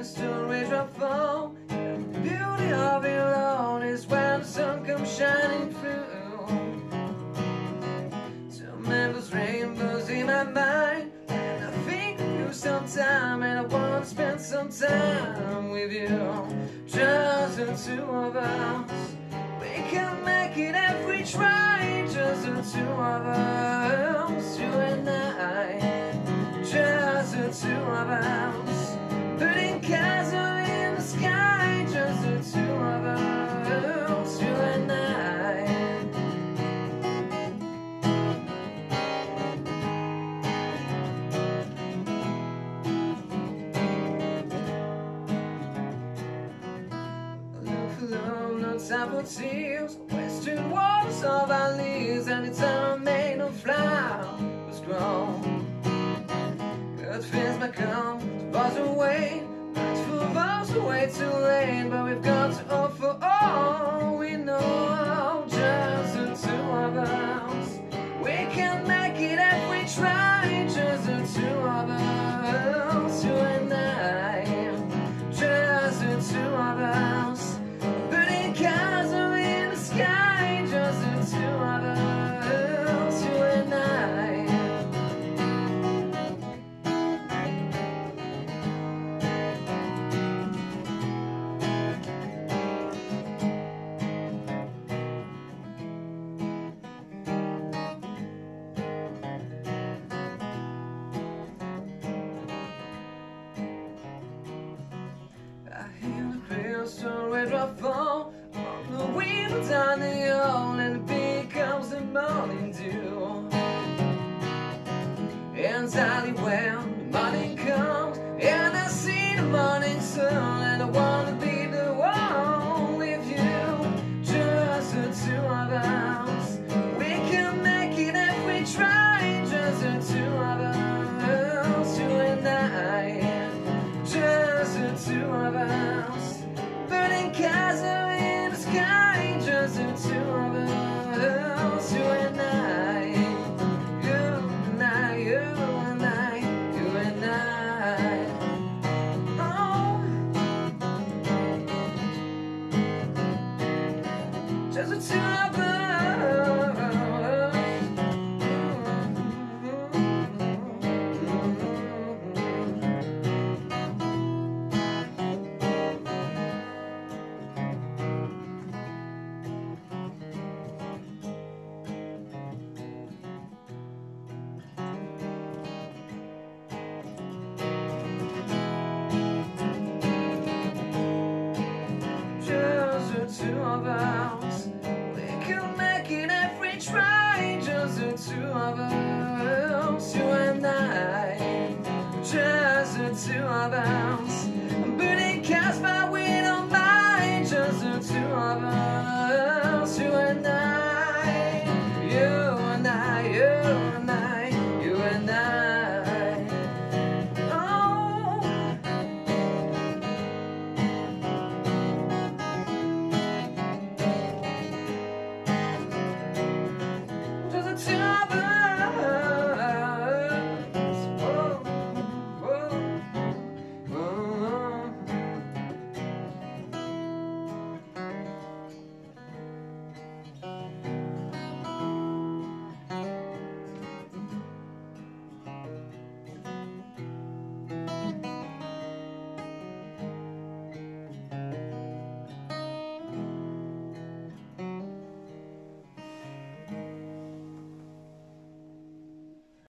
crystal raindrop. The beauty of it alone is when the sun comes shining through. So endless rainbows in my mind, and I think of you sometime, and I want to spend some time with you. Just the two of us, we can make it if we try. Just the two of us, you and I. Just the two of us, putting cars in the sky. Just the two of us, you and I. Look for love, no time for tears. Western walls of our leaves, and it's all made of flowers grow. Good things might come to buzz away, but for us way too late. But we've got to offer all we know. Just the two of us, we can make it if we try. Just the two of us, you and I. Just the two of us, putting cars in the sky. Just the two of us, you and I. I hear the crystal raindrop fall on the window down the hall, and it becomes the morning dew. Entirely when the morning comes, and I see the morning sun, and I wanna be the one with you. Just the two of us, we can make it if we try. Just the two of us, you and I. Just the two of us, burning cars in the sky. Just the two of us, you and I. You and I, you and I, you and I. Oh, just the two of us. Two of us, we can make it if we try. Just the two of us, you and I. Just the two of us.